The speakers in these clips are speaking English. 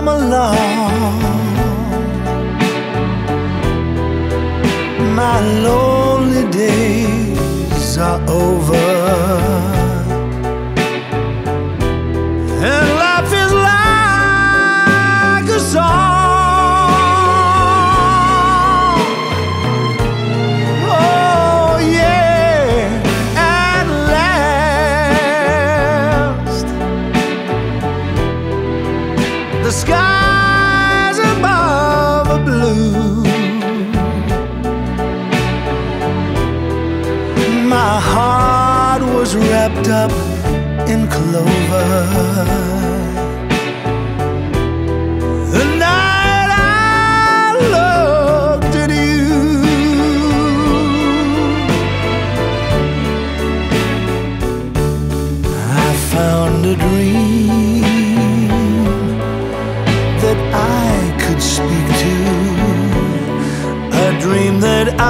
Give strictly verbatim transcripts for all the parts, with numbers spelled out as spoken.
come along, my lonely days are over, and life is like a song. Oh yeah, at last the skies above are blue. My heart was wrapped up in clover the night I looked at you. I found a dream that I could speak to, a dream that I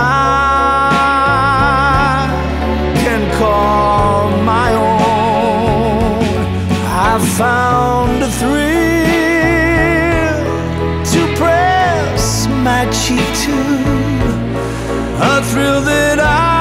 can call my own. I found a thrill to press my cheek to, a thrill that I